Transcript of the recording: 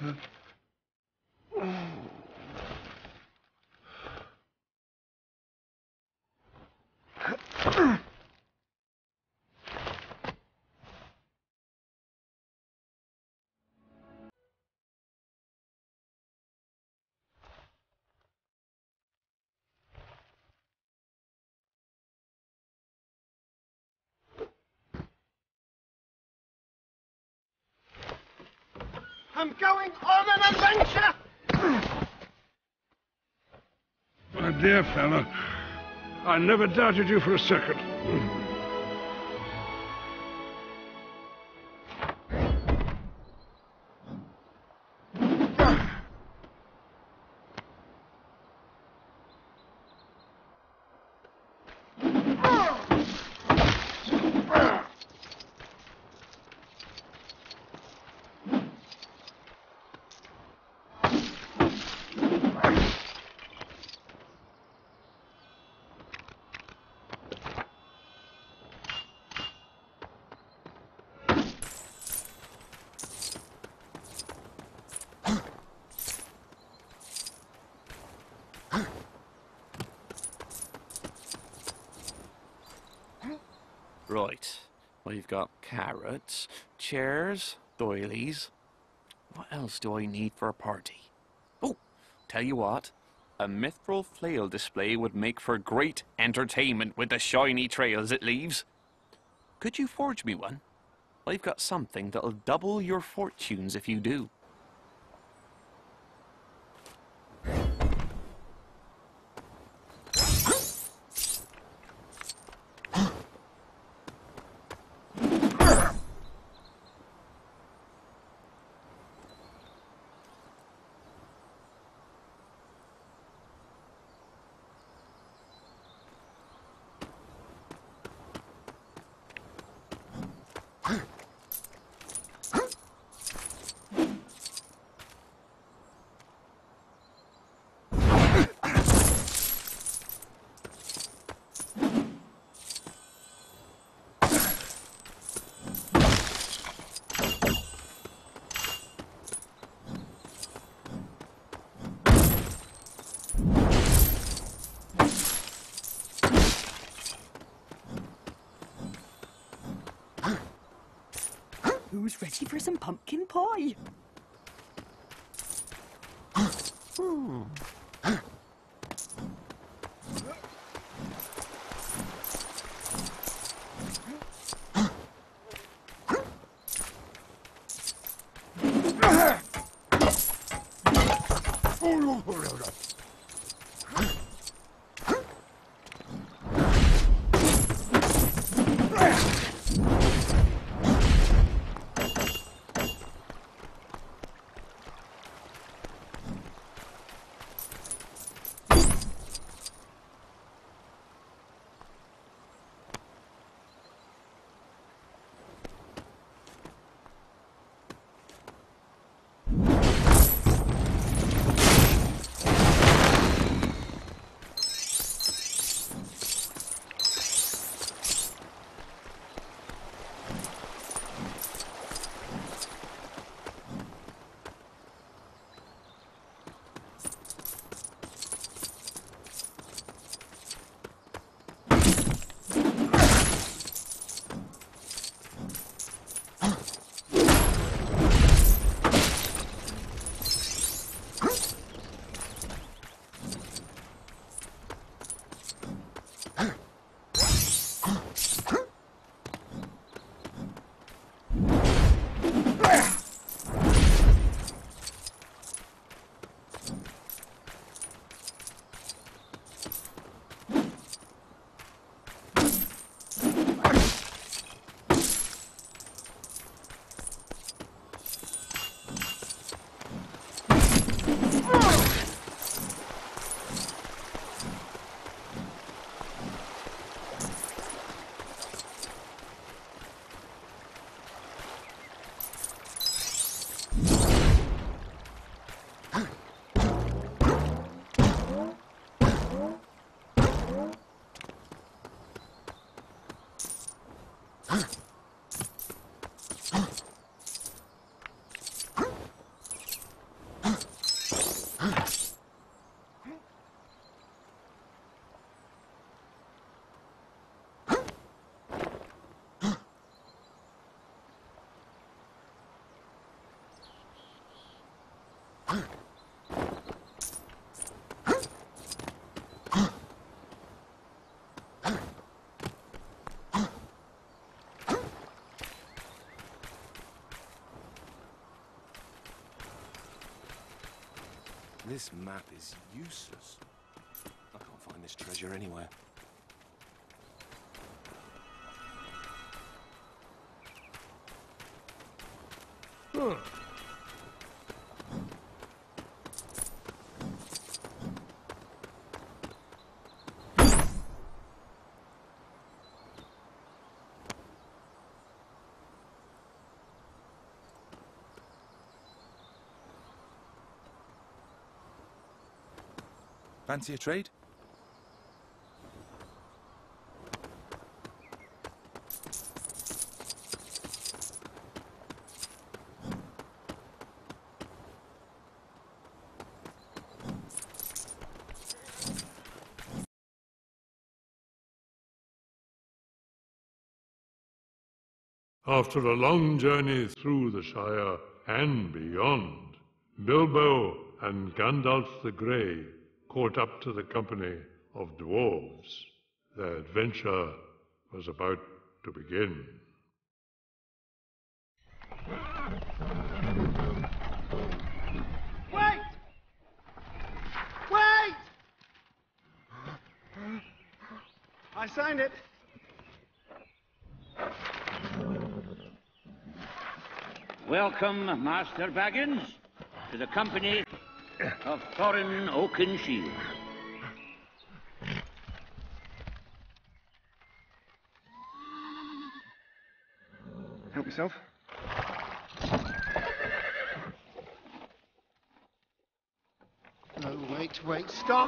I'm going on an adventure! My dear fellow, I never doubted you for a second. Right. We've got carrots, chairs, doilies. What else do I need for a party? Oh, tell you what. A mithril flail display would make for great entertainment with the shiny trails it leaves. Could you forge me one? I've got something that'll double your fortunes if you do. Who's ready for some pumpkin pie? This map is useless. I can't find this treasure anywhere. Fancy a trade? After a long journey through the Shire and beyond, Bilbo and Gandalf the Grey caught up to the company of dwarves. Their adventure was about to begin. Wait! Wait! I signed it. Welcome, Master Baggins, to the company of Thorin Oakenshield. Help yourself. No, wait, stop!